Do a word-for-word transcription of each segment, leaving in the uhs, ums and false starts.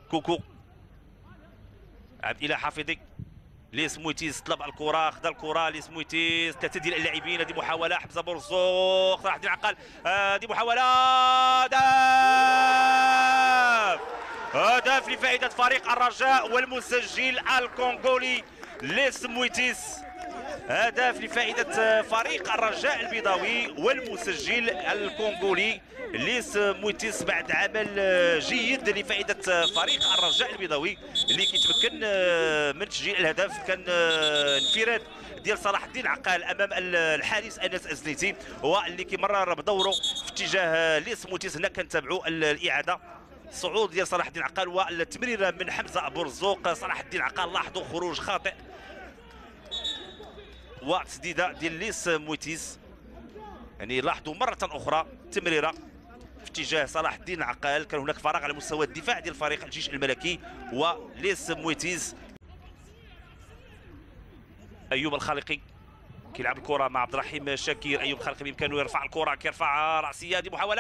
كوكو عاد الى حافظي لي سمويتيز طلب الكره، خدا الكره لي سمويتيز، ثلاثه ديال اللاعبين. هذه محاوله حمزه برزوق، صلاح الدين عقال، هذه محاوله هدف هدف لفائده فريق الرجاء والمسجل الكونغولي لي سمويتيز. هدف لفائده فريق الرجاء البيضاوي والمسجل الكونغولي ليس مويتيس بعد عمل جيد لفائده فريق الرجاء البيضاوي اللي كيتمكن من تسجيل الهدف. كان انفراد ديال صلاح الدين عقال امام الحارس انس الزنيتي واللي كيمرر بدوره في اتجاه ليس مويتيس. هنا كنتابعوا الاعاده، صعود ديال صلاح الدين عقال والتمريره من حمزه برزوق. صلاح الدين عقال لاحظوا خروج خاطئ وتسديده ديال ليس مويتيس، يعني لاحظوا مره اخرى تمريره في اتجاه صلاح الدين عقال. كان هناك فراغ على مستوى الدفاع ديال فريق الجيش الملكي وليس مويتيز. ايوب الخالقي كيلعب الكره مع عبد الرحيم شاكير. ايوب الخالقي بامكانه يرفع الكره، كيرفع راسيه، هذه محاوله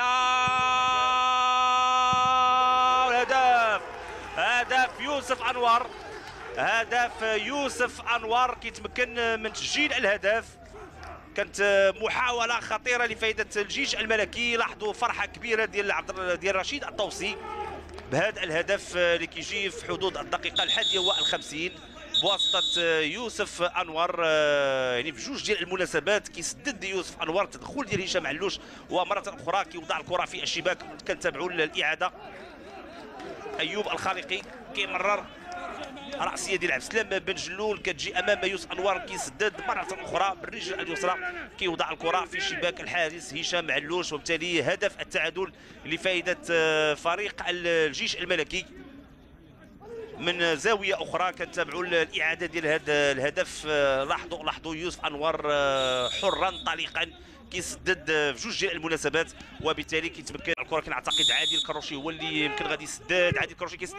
والهدف. هدف يوسف انور، هدف يوسف انور كيتمكن من تسجيل الهدف. كانت محاوله خطيره لفائده الجيش الملكي. لاحظوا فرحه كبيره ديال عبد ديال رشيد الطوسي بهذا الهدف اللي كيجي في حدود الدقيقه الحادية والخمسين بواسطه يوسف انور. يعني في جوج ديال المناسبات كيسدد يوسف انور تدخل ديال هشام علوش، ومره اخرى كيوضع الكره في الشباك. كنتابعوا الاعاده. ايوب الخالقي كيمرر راسيه ديال عبد السلام بن جلول كتجي امام يوسف انور، كيسدد مره اخرى بالرجل اليسرى، كيوضع الكره في شباك الحارس هشام علوش، وبالتالي هدف التعادل لفائده فريق الجيش الملكي. من زاويه اخرى كنتابعوا الاعاده ديال هذا الهدف. لاحظوا لاحظوا يوسف انور حرا طليقا كيسدد في جوج ديال المناسبات، وبالتالي كيتمكن الكره. كنعتقد عادل الكروشي هو اللي يمكن غادي يسدد. عادل الكروشي كيسدد،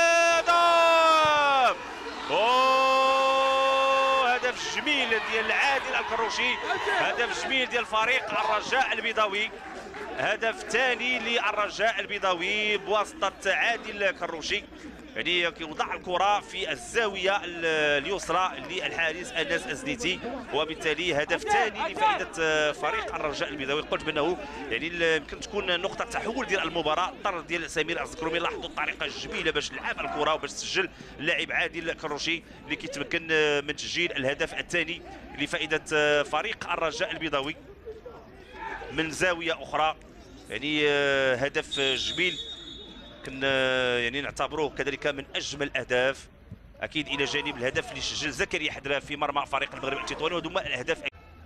اوه هدف جميل ديال عادل الكروشي، هدف جميل ديال فريق الرجاء البيضاوي، هدف ثاني للرجاء البيضاوي بواسطه عادل الكروشي. يعني كيوضع الكره في الزاويه اليسرى للحارس انس الزنيتي، وبالتالي هدف ثاني لفائده فريق الرجاء البيضاوي. قلت بانه يعني يمكن تكون نقطه تحول ديال المباراه. طرد ديال سمير الزكرومي، لاحظوا الطريقه الجميله باش لعب الكره وباش سجل اللاعب عادل كروشي اللي كيتمكن من تسجيل الهدف الثاني لفائده فريق الرجاء البيضاوي من زاويه اخرى. يعني هدف جميل كنا يعني نعتبروه كذلك من اجمل الاهداف، اكيد الى جانب الهدف اللي سجل زكريا حدرا في مرمى فريق المغرب التطواني، وهذوما الاهداف.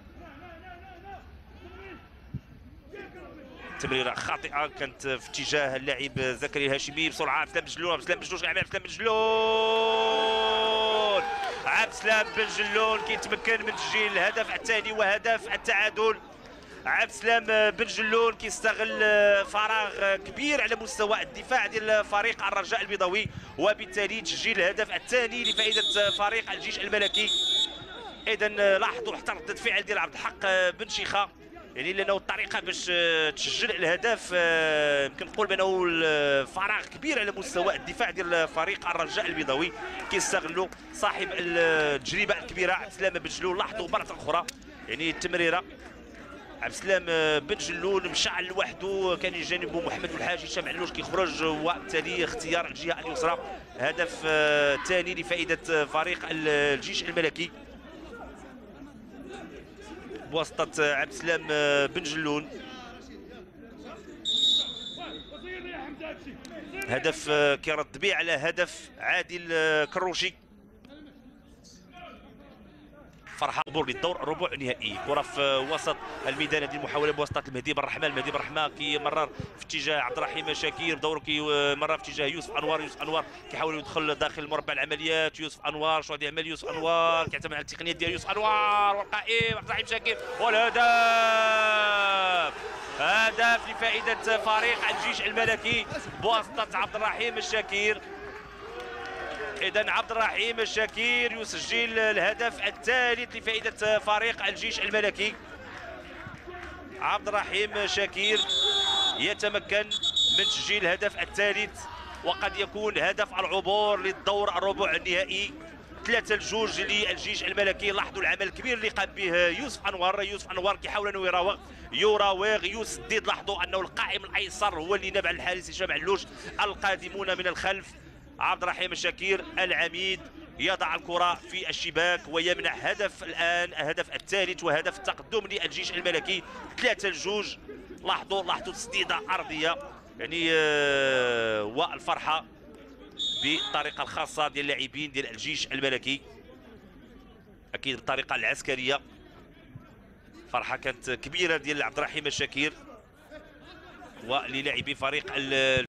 تمريره خاطئه كانت في اتجاه اللاعب زكريا الهاشمي بسرعه. عبد السلام بن جلون، عبد السلام بن جلون، عبد السلام بن جلون، عبد السلام بن جلون كيتمكن من تسجيل الهدف الثاني وهدف التعادل. عبد السلام بن جلون كيستغل فراغ كبير على مستوى الدفاع ديال فريق الرجاء البيضاوي، وبالتالي تسجيل الهدف الثاني لفائده فريق الجيش الملكي. اذا لاحظوا حتى رده فعل ديال عبد الحق بن شيخه، يعني لانه الطريقه باش تسجل الهدف يمكن نقول بانه فراغ كبير على مستوى الدفاع ديال فريق الرجاء البيضاوي كيستغلوا صاحب التجربه الكبيره عبد السلام بن جلول. لاحظوا مره اخرى يعني التمريره عبد السلام بن جلول مشى لوحده، كان يجانبه محمد الحاج هشام علوش كيخرج، وبالتالي اختيار الجهه اليسرى. هدف ثاني لفائده فريق الجيش الملكي بواسطه عبد السلام بن جلول. هدف كيرد به على هدف عادل كروشي. فرحه عبور للدور الربع النهائي. كره في وسط الميدان، هذه المحاوله بواسطه المهدي بن رحمه. المهدي بن رحمه كيمرر في اتجاه عبد الرحيم شاكير، بدوره كيمرر في اتجاه يوسف انور. يوسف انور كيحاول يدخل داخل مربع العمليات. يوسف انور شو غادي يعمل؟ يوسف انور كيعتمد على التقنيات ديال يوسف انور والقائم عبد الرحيم شاكير والهدف. هدف لفائده فريق الجيش الملكي بواسطه عبد الرحيم الشاكير. إذا عبد الرحيم الشاكير يسجل الهدف الثالث لفائدة فريق الجيش الملكي. عبد الرحيم شاكير يتمكن من تسجيل الهدف الثالث وقد يكون هدف العبور للدور الربع النهائي. ثلاثة لجوج للجيش الملكي. لاحظوا العمل الكبير اللي قام به يوسف انور. يوسف انور كيحاول انه يراوغ يراوغ يسدد. لاحظوا انه القائم الايسر هو اللي نبع الحارس هشام علوش. القادمون من الخلف عبد الرحيم الشاكير العميد يضع الكرة في الشباك ويمنع هدف الآن، الهدف الثالث وهدف التقدم للجيش الملكي. ثلاثة لجوج. لاحظوا لاحظوا تسديدة أرضية يعني آه والفرحة بالطريقة الخاصة ديال اللاعبين ديال الجيش الملكي، أكيد بالطريقة العسكرية. فرحة كانت كبيرة ديال عبد الرحيم الشاكير وللاعبي فريق